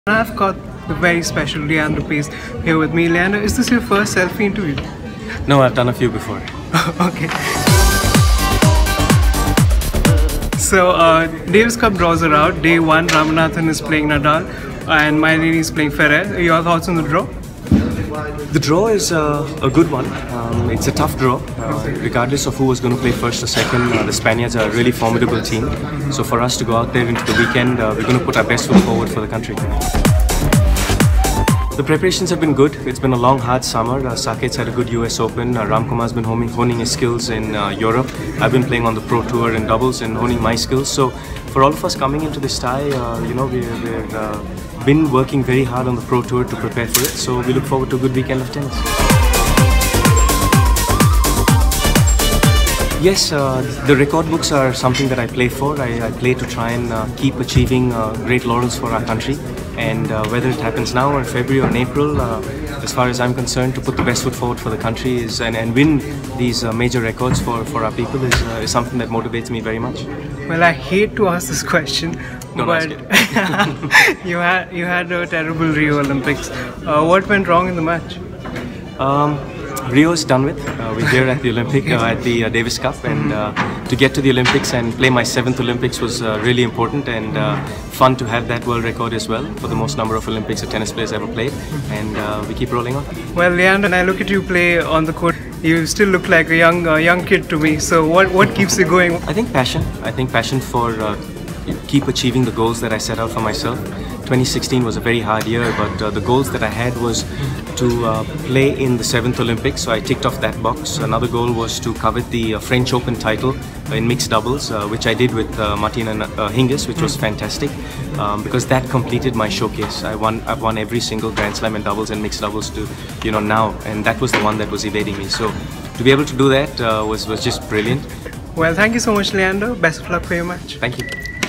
I've got the very special Leandro Paes here with me. Leandro, is this your first selfie interview? No, I've done a few before. Okay. So, Davis Cup draws are out. Day 1, Ramanathan is playing Nadal and Mailini is playing Ferrer. Your thoughts on the draw? The draw is a good one. It's a tough draw. Regardless of who was going to play first or second, the Spaniards are a really formidable team. So for us to go out there into the weekend, we're going to put our best foot forward for the country. The preparations have been good. It's been a long, hard summer. Saket's had a good US Open. Ramkumar's been honing his skills in Europe. I've been playing on the Pro Tour in doubles and honing my skills. So for all of us coming into this tie, we've been working very hard on the Pro Tour to prepare for it. So we look forward to a good weekend of tennis. Yes, the record books are something that I play for. I play to try and keep achieving great laurels for our country. And whether it happens now or in February or in April, as far as I'm concerned, to put the best foot forward for the country is and win these major records for our people is something that motivates me very much. Well, I hate to ask this question, Don't but ask it. you had a terrible Rio Olympics. What went wrong in the match? Rio is done with. We're here at the Olympic, at the Davis Cup, and to get to the Olympics and play my 7th Olympics was really important and fun to have that world record as well for the most number of Olympics a tennis player's ever played, and we keep rolling on. Well, Leandro, when I look at you play on the court, you still look like a young kid to me. So what keeps you going? I think passion. I think passion for keep achieving the goals that I set out for myself. 2016 was a very hard year, but the goals that I had was to play in the 7th Olympics, so I ticked off that box. Another goal was to covet the French Open title in mixed doubles, which I did with Martina Hingis, which was fantastic because that completed my showcase. I've won every single Grand Slam in doubles and mixed doubles to now, and that was the one that was evading me. So to be able to do that was just brilliant. Well, thank you so much, Leandro. Best of luck for your match. Thank you.